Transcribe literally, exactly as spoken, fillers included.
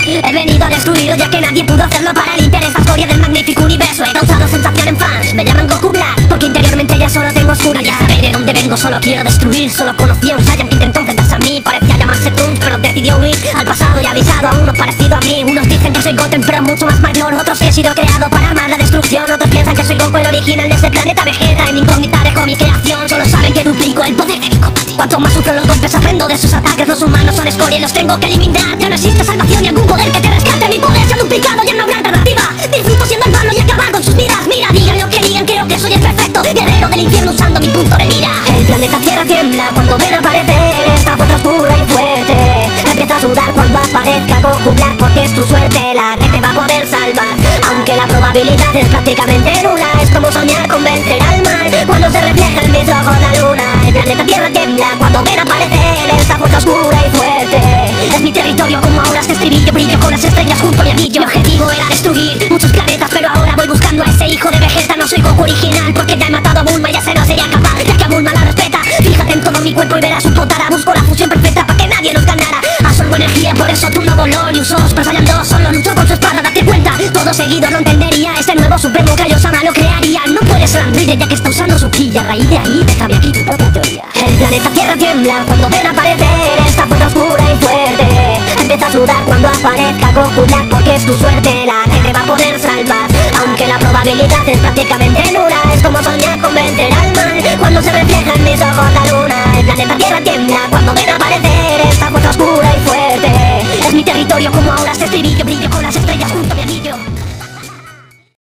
He venido a destruirlo ya que nadie pudo hacerlo para limpiar esta historia del magnífico universo. He causado sensación en fans, me llaman Goku Black, porque interiormente ya solo tengo oscura. Ya saber de dónde vengo, solo quiero destruir. Solo conocí a un Saiyan que intentó enfrentarse a mí. Parecía llamarse Trunks, pero decidió huir al pasado y avisado a uno parecido a mí. Unos dicen que soy Goten, pero mucho más mayor. Otros que he sido creado para armar la destrucción. Otros piensan que soy Goku, el original de este planeta Vegeta. En incógnita dejo mi creación, solo saben que duplico el poder de mi combate. Cuanto más sufro los golpes, aprendo de sus ataques. Los humanos son escoria y los tengo que eliminar. Ya no existe salvación ni algún poder que te rescate. Mi poder se ha duplicado, ya no habrá alternativa. Disfruto siendo el malo y acabar con sus vidas. Mira, digan lo que digan, creo que soy el perfecto guerrero del infierno usando mi punto de mira. El planeta Tierra tiembla cuando ven aparecer esta fuerza oscura y fuerte. Empieza a sudar cuando aparezca Goku Black, porque es tu suerte la que te va a poder salvar. Aunque la probabilidad es prácticamente nula, es como soñar con vencer al mal cuando se refleja en mis ojos la luna. El planeta Tierra tiembla cuando ven aparecer esta fuerza oscura y fuerte. Es mi territorio como auras de estribillo, brillo con las estrellas junto a mi anillo. Mi objetivo era destruir muchos planetas, pero ahora voy buscando a ese hijo de Vegeta. No soy Goku original porque ya he matado a Bulma y ese no sería capaz, ya que a Bulma la respeta. Fíjate en todo mi cuerpo y verás su potara. Busco la fusión perfecta para que nadie nos ganara. Absorbo energía, por eso tú no voló ni usó Super Saiyan dos, solo luchó con su espada. Date cuenta, todo seguido lo entendería. Este nuevo supremo Kaiosama lo crearía. No puedes ser androide ya que está usando su ki. A raíz de ahí, déjame aquí tu propia teoría. El planeta Tierra tiembla cuando ven aparecer esta fuerza oscura y fuerte. Empieza a sudar cuando aparezca Goku Black, porque es tu suerte la que te va a poder salvar. Aunque la probabilidad es prácticamente nula, es como